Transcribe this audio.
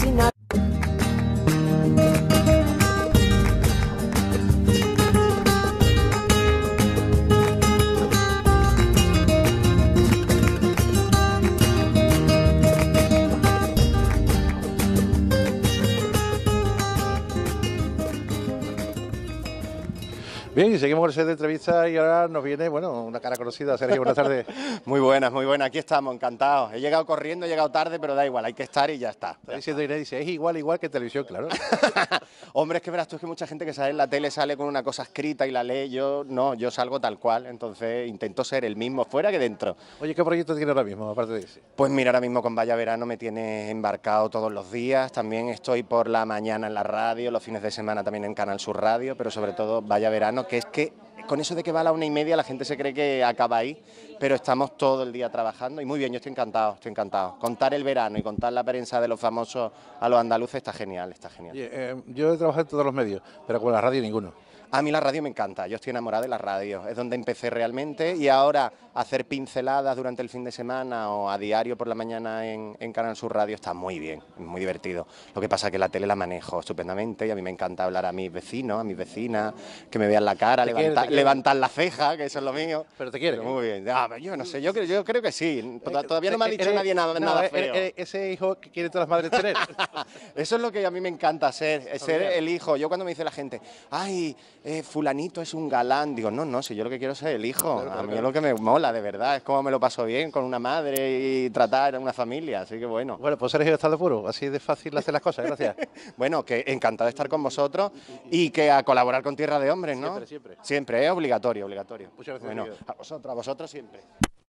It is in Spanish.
nada. Bien, y seguimos con el set de entrevista y ahora nos viene, bueno, una cara conocida. Sergio, buenas tardes. Muy buenas, aquí estamos, encantados. He llegado corriendo, he llegado tarde, pero da igual, hay que estar y ya está. Está diciendo Inés, dice, es igual que en televisión, claro. Hombre, es que verás tú, es que mucha gente que sale en la tele sale con una cosa escrita y la lee, yo no, yo salgo tal cual, entonces intento ser el mismo fuera que dentro. Oye, ¿qué proyecto tiene ahora mismo, aparte de ese? Pues mira, ahora mismo con Vaya Verano me tiene embarcado todos los días, también estoy por la mañana en la radio, los fines de semana también en Canal Sur Radio, pero sobre todo Vaya Verano, que es que con eso de que va a la 1:30 la gente se cree que acaba ahí, pero estamos todo el día trabajando y muy bien, yo estoy encantado, estoy encantado. Contar el verano y contar la prensa de los famosos a los andaluces está genial, está genial. Oye, yo he trabajado en todos los medios, pero con la radio ninguno. A mí la radio me encanta, yo estoy enamorado de la radio, es donde empecé realmente y ahora hacer pinceladas durante el fin de semana o a diario por la mañana en Canal Sur Radio está muy bien, muy divertido. Lo que pasa es que la tele la manejo estupendamente y a mí me encanta hablar a mis vecinos, a mis vecinas, que me vean la cara, levantar la ceja, que eso es lo mío. Pero te quiere. Muy bien, yo no sé, yo creo que sí, todavía no me ha dicho nadie nada feo. Ese hijo que quieren todas las madres tener. Eso es lo que a mí me encanta ser el hijo. Yo cuando me dice la gente, ay, fulanito es un galán, digo, no, si yo lo que quiero es ser el hijo, a mí es lo que me mola, de verdad, es como me lo paso bien con una madre y tratar a una familia, así que bueno. Bueno, pues Sergio, está de puro, así de fácil hacer las cosas, gracias. Bueno, que encantado de estar con vosotros y que a colaborar con Tierra de Hombres, ¿no? Siempre. Siempre, es obligatorio. Muchas gracias. Bueno, a vosotros siempre.